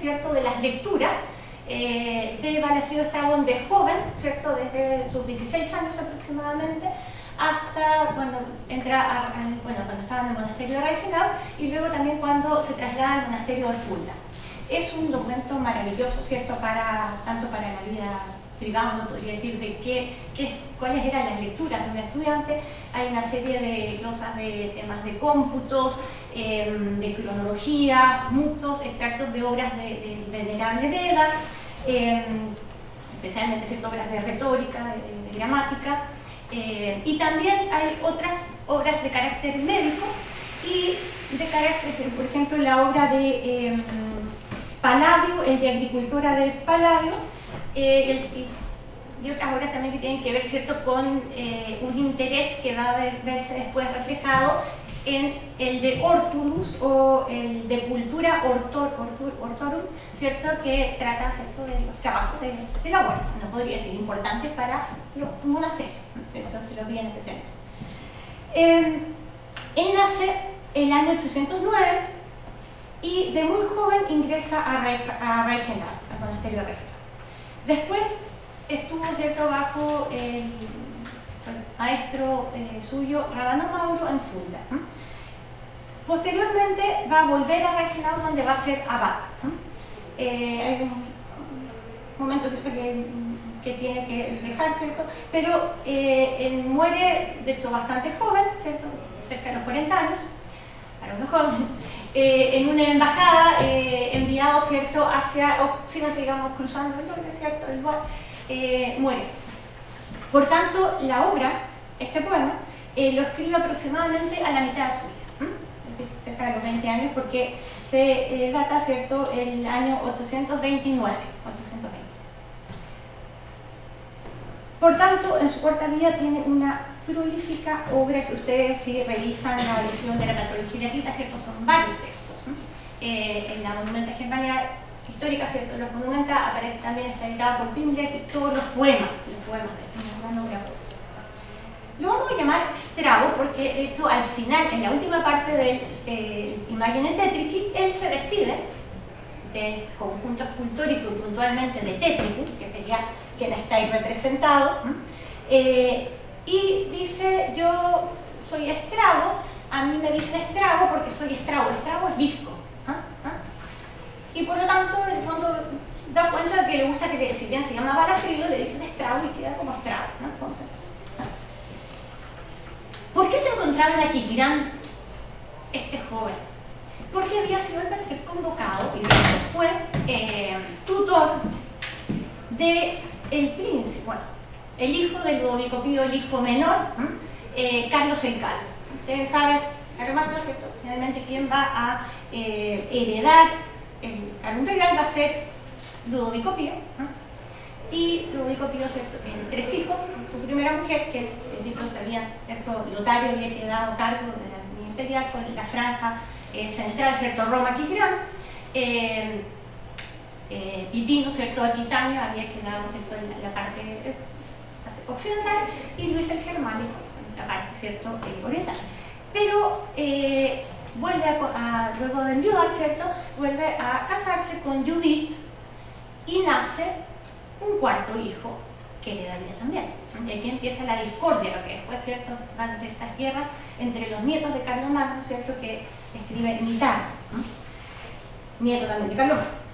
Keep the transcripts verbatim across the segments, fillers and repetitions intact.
¿cierto?, de las lecturas eh, de Balafrio Estrabón de joven, ¿cierto?, desde sus dieciséis años aproximadamente, hasta cuando entra a, a, bueno, cuando estaba en el monasterio de Reichenau y luego también cuando se traslada al monasterio de Fulda. Es un documento maravilloso, ¿cierto?, para, tanto para la vida privada, uno podría decir, de qué, qué, cuáles eran las lecturas de un estudiante. Hay una serie de cosas de temas de cómputos, eh, de cronologías, muchos extractos de obras del de, de Venerable Beda, eh, especialmente ciertas obras de retórica, de, de gramática. Eh, y también hay otras obras de carácter médico y de carácter, por ejemplo, la obra de eh, Palladio, el de Agricultura del Palladio, eh, el, y otras obras también que tienen que ver, ¿cierto?, con eh, un interés que va a ver, verse después reflejado en el de Hortulus o el de Cultura Hortor, Hortor, Hortorum, ¿cierto?, que trata, ¿cierto?, de los trabajos de, de la huerta, no podría ser importante para los monasterios, esto se lo piden especialmente. Eh, él nace en el año ochocientos nueve y de muy joven ingresa a, Reich, a Reichenau, al monasterio de Reichenau. Después estuvo, ¿cierto?, bajo el, el maestro eh, suyo, Rabano Mauro, en Fulda. ¿eh? Posteriormente va a volver a Reichenau, donde va a ser abad. ¿eh? Eh, hay un momento, ¿cierto?, que, que tiene que dejar, ¿cierto? Pero eh, él muere, de hecho, bastante joven, ¿cierto?, cerca de los cuarenta años, para uno joven, eh, en una embajada, eh, enviado, ¿cierto?, hacia Occidente, digamos, cruzando el norte, ¿cierto?, el lugar, eh, muere. Por tanto, la obra, este poema, eh, lo escribe aproximadamente a la mitad suya, ¿eh? Es decir, cerca de los veinte años, porque se eh, data, ¿cierto?, el año ochocientos veintinueve, ochocientos veinte. Por tanto, en su corta vida tiene una prolífica obra que ustedes, si revisan la edición de la Metodología Gratuita, ¿cierto?, son varios textos. Eh, en la Monumenta Germania Histórica, ¿cierto?, los Monumenta aparece también, está editada por Timberg, y todos los poemas, los poemas de una gran obra. Lo vamos a llamar Strabo porque, de hecho, al final, en la última parte del eh, Imagine Tetriki, él se despide del conjunto escultórico y puntualmente de Tetricus, que sería que la estáis representado, eh, y dice: yo soy Estrago, a mí me dicen Estrago porque soy Estrago, Estrago es visco, ¿ah? ¿Ah? Y por lo tanto, en el fondo, da cuenta de que le gusta que, si bien se llama Balafrio, le dicen Estrago y queda como Estrago, ¿no? Entonces, ¿ah? ¿Por qué se encontraba en Aquisgrán este joven? Porque había sido, al parecer, convocado y fue eh, tutor de el príncipe, bueno, el hijo de Ludovico Pío, el hijo menor, eh, Carlos el Calvo. Ustedes saben, Carlos Magno, ¿cierto?, finalmente quien va a eh, heredar el cargo imperial va a ser Ludovico Pío, ¿eh? Y Ludovico Pío, ¿cierto?, tiene tres hijos, su primera mujer, que es, en principio sabían, ¿cierto?, Lotario había quedado a cargo de la línea imperial con la franja eh, central, ¿cierto?, Roma-Aquisgrán. Eh, Eh, Pipino, ¿cierto?, Aquitania había quedado, ¿cierto?, en la parte occidental, y Luis el Germánico en la parte, ¿cierto?, oriental. Pero eh, vuelve a, a, luego de enviudar, ¿cierto?, vuelve a casarse con Judith y nace un cuarto hijo que le daría también. Y aquí empieza la discordia, lo que después, ¿cierto?, van a ser estas guerras entre los nietos de Carlomagno, ¿cierto?, que escribe Nitano, ¿no?, nieto también de Carlomagno.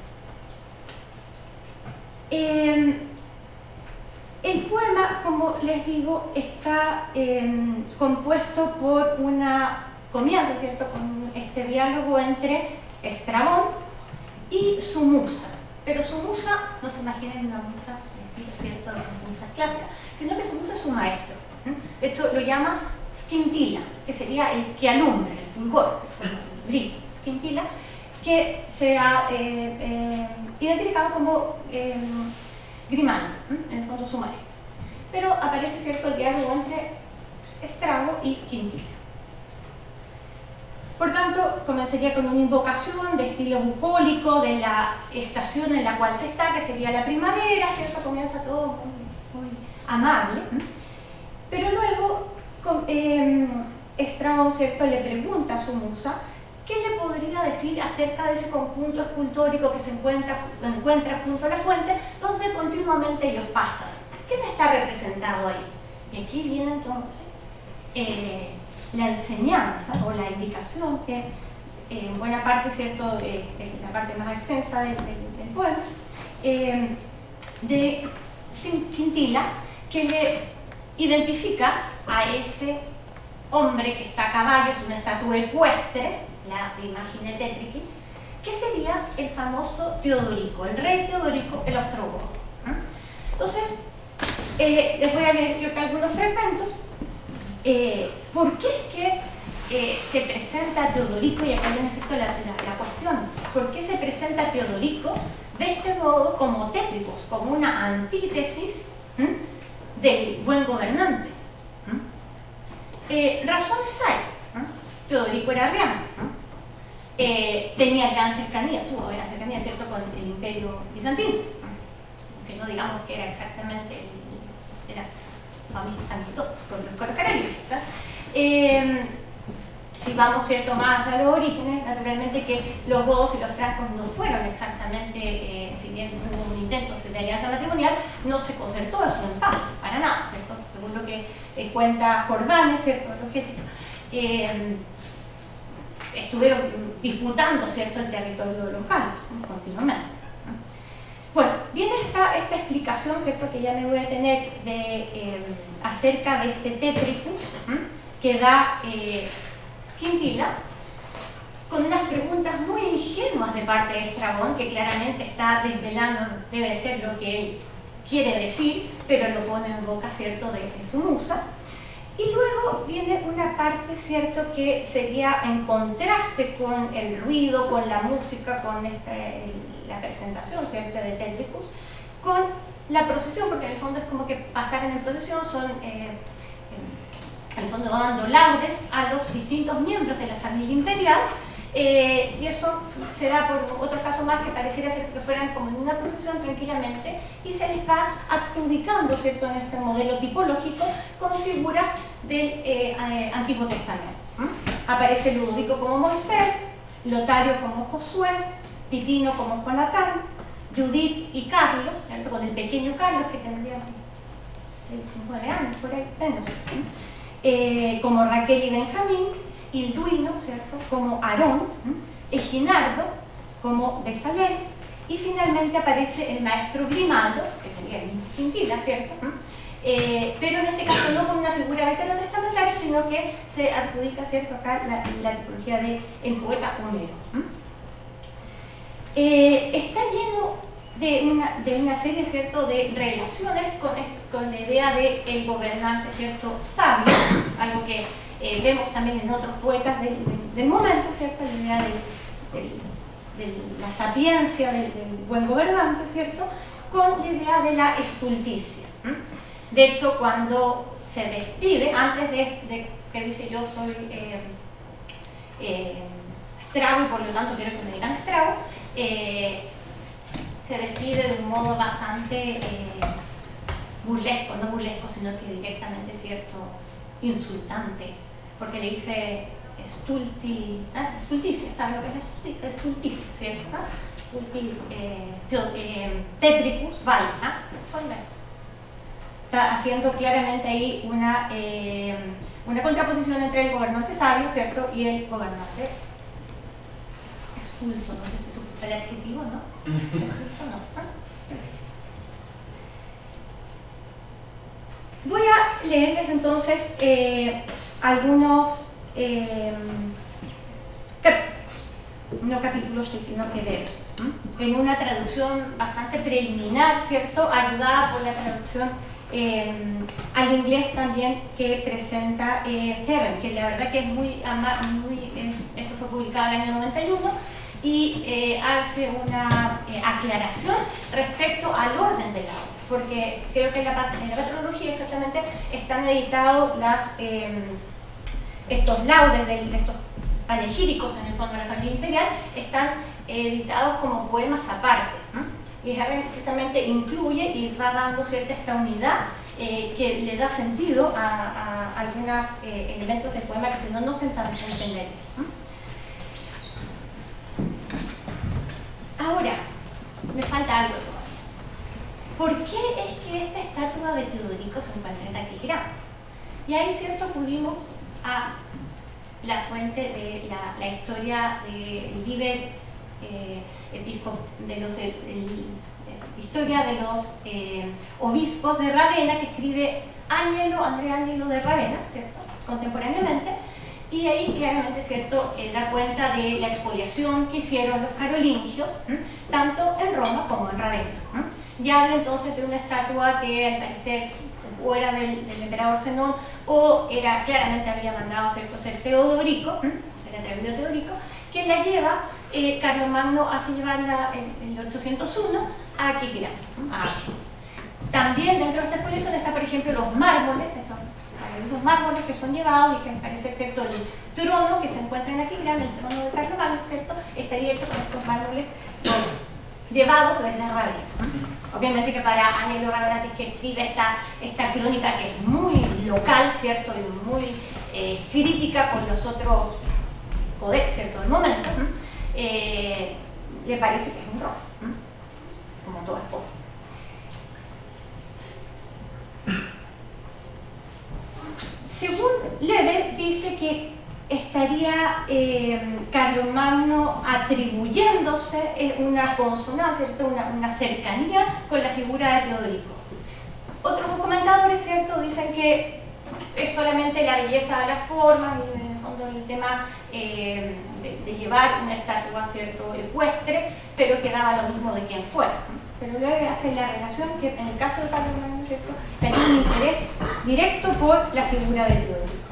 Eh, el poema, como les digo, está eh, compuesto por una, comienza, ¿cierto?, con este diálogo entre Estrabón y su musa, pero su musa, no se imaginen una musa, ¿cierto?, de las musas clásicas, sino que su musa es su maestro. De hecho, lo llama Scintilla, que sería el que alumbra, el fulgor, el brillo, Scintilla, que se ha eh, eh, identificado como eh, Grimaldi, ¿eh?, en el fondo su maestro. Pero aparece, ¿cierto?, el diálogo entre Estrago y Quintilla. Por tanto, comenzaría con una invocación de estilo bucólico de la estación en la cual se está, que sería la primavera, ¿cierto?, comienza todo muy, muy amable. ¿eh? Pero luego, con, eh, Estrago, ¿cierto?, le pregunta a su musa ¿qué le podría decir acerca de ese conjunto escultórico que se encuentra, encuentra junto a la fuente, donde continuamente ellos pasan? ¿Qué me está representado ahí? Y aquí viene entonces eh, la enseñanza o la indicación que eh, en buena parte, ¿cierto?, eh, en la parte más extensa del, del, del poema, eh, de Quintila, que le identifica a ese hombre que está a caballo, es una estatua ecuestre, la imagen de Tétriqui, que sería el famoso Teodorico, el rey Teodorico el Ostrogodo. Entonces, eh, les voy a leer creo que algunos fragmentos. Eh, ¿Por qué es que eh, se presenta Teodorico? Y acá viene la, la, la cuestión. ¿Por qué se presenta Teodorico de este modo como Tétricos, como una antítesis ¿m? del buen gobernante? ¿m? Eh, razones hay. ¿m? Teodorico era real, eh, tenía gran cercanía, tuvo gran cercanía, ¿cierto?, con el Imperio Bizantino, que no digamos que era exactamente el, era amistad con los corocaralios. Eh, si vamos, ¿cierto?, más a los orígenes, naturalmente que los godos y los francos no fueron exactamente, eh, si bien hubo un intento de alianza matrimonial, no se concertó eso en paz, para nada, ¿cierto?, según lo que eh, cuenta Jordania, ¿cierto?, los géticos. Eh, estuvieron disputando, ¿cierto?, el territorio de los galos continuamente. Bueno, viene esta, esta explicación, ¿cierto?, que ya me voy a tener de, eh, acerca de este Tétricus ¿eh? que da eh, Quintila, con unas preguntas muy ingenuas de parte de Estrabón, que claramente está desvelando, debe ser lo que él quiere decir, pero lo pone en boca, ¿cierto?, de, de su musa. Y luego viene una parte, ¿cierto?, que sería en contraste con el ruido, con la música, con este, la presentación, ¿cierto?, de Tétricus, con la procesión, porque en el fondo es como que pasaran en procesión, son, eh, en el fondo dando laudes a los distintos miembros de la familia imperial, eh, y eso se da por otro caso más que pareciera ser que fueran como en una procesión tranquilamente, y se les va adjudicando, ¿cierto?, en este modelo tipológico con figuras del eh, eh, Antiguo Testamento. ¿Mm? Aparece Ludovico como Moisés, Lotario como Josué, Pipino como Jonatán, Judith y Carlos, ¿cierto?, con el pequeño Carlos que tendría seis, nueve años, por ahí menos, ¿sí? eh, como Raquel y Benjamín, Hilduino, ¿cierto?, como Aarón, ¿sí?, Eginardo como Besalel, y finalmente aparece el maestro Grimaldo, que sería el Quintila, ¿cierto?, eh, pero en este caso no con una figura veterotestamentaria, sino que se adjudica, ¿cierto?, acá la, la tipología del poeta Homero. Eh, está lleno de una, de una serie, ¿cierto?, de relaciones con, con la idea del gobernante, ¿cierto?, sabio, algo que eh, vemos también en otros poetas del, del, del momento, ¿cierto?, la idea de, de, de la sapiencia del, del buen gobernante, ¿cierto?, con la idea de la estulticia. De hecho, cuando se despide, antes de, de que dice yo soy eh, eh, Strago y por lo tanto quiero que me digan Strago, eh, se despide de un modo bastante eh, burlesco, no burlesco, sino que directamente, ¿cierto?, insultante, porque le dice estulti, ¿eh? estulticia, ¿saben lo que es la estulticia, ¿cierto? Estulti, eh, eh, Tétricus, vale, ¿eh? Está haciendo claramente ahí una, eh, una contraposición entre el gobernante sabio, ¿cierto?, y el gobernante estulto, no sé si es el adjetivo, ¿no? Estulto, no. ¿Ah? Voy a leerles entonces eh, algunos eh, cap no capítulos, sino que versos, ¿eh? En una traducción bastante preliminar, ¿cierto?, ayudada por la traducción eh, al inglés también que presenta eh, Heaven, que la verdad que es muy, muy eh, esto fue publicado en el año noventa y uno y eh, hace una eh, aclaración respecto al orden de la obra, porque creo que en la, en la patrología exactamente están editados las, eh, estos laudes de, de estos panegíricos en el fondo de la familia imperial, están editados como poemas aparte, ¿no? Y Heaven justamente incluye y va dando cierta esta unidad eh, que le da sentido a, a algunos eh, elementos del poema que si no, no se entenderían, ¿no? Ahora, me falta algo todavía. ¿Por qué es que esta estatua de Teodorico se encuentra en Aquisgrán? Y ahí, cierto, acudimos a la fuente de la, la historia del Liber eh, Episcop, de los, el, el, historia de los eh, obispos de Ravenna, que escribe Ángelo, Andrea Ángelo de Ravenna, ¿cierto?, contemporáneamente, y ahí claramente, ¿cierto?, él da cuenta de la expoliación que hicieron los carolingios, ¿m? tanto en Roma como en Ravenna. ¿m? Y habla entonces de una estatua que al parecer o era del, del emperador Zenón o era, claramente había mandado, ¿cierto?, ser Teodorico, ¿m? ser atrevido Teodorico, quien la lleva, eh, Carlomagno hace llevarla en, en ochocientos uno a Aquisgrán. También dentro de esta exposición está, por ejemplo, los mármoles, estos maravillosos mármoles que son llevados y que parece, ¿cierto?, el trono que se encuentra en Aquisgrán, el trono de Carlomagno, ¿cierto?, estaría hecho con estos mármoles llevados desde Ravenna. Obviamente que para Ángelo Ravennatis, que escribe esta, esta crónica que es muy local, ¿cierto?, y muy eh, crítica con los otros poderes, ¿cierto?, del momento, eh, le parece que es un robo, como todo es poco. Según Leber, dice que estaría eh, Carlomagno atribuyéndose eh, una consonancia, ¿cierto?, una, una cercanía con la figura de Teodorico. Otros comentadores, ¿cierto?, dicen que es solamente la belleza de las formas y en el fondo el tema eh, de, de llevar una estatua, ¿cierto?, ecuestre, pero que daba lo mismo de quien fuera. Pero luego hace la relación que en el caso de Carlomagno, ¿cierto?, tenía un interés directo por la figura de Teodorico.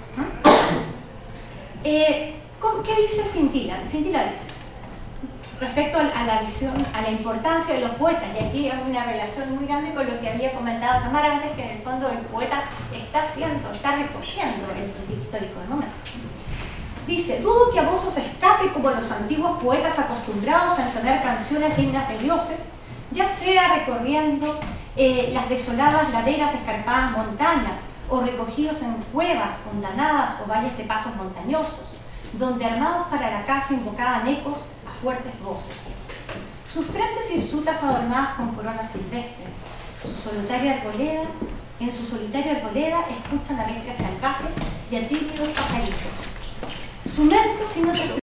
Eh, ¿Qué dice Scintilla? Scintilla dice, respecto a la visión, a la importancia de los poetas, y aquí hay una relación muy grande con lo que había comentado Tamara antes, que en el fondo el poeta está haciendo, está recogiendo el sentido histórico del momento. Dice, dudo que a vos os escape como los antiguos poetas acostumbrados a entonar canciones dignas de dioses, ya sea recorriendo eh, las desoladas laderas de escarpadas montañas, o recogidos en cuevas condanadas o valles de pasos montañosos, donde armados para la caza invocaban ecos a fuertes voces. Sus frentes hirsutas adornadas con coronas silvestres, su solitaria arboleda, en su solitaria arboleda escuchan a bestias salvajes y a tímidos pajaritos. Su mente, si no te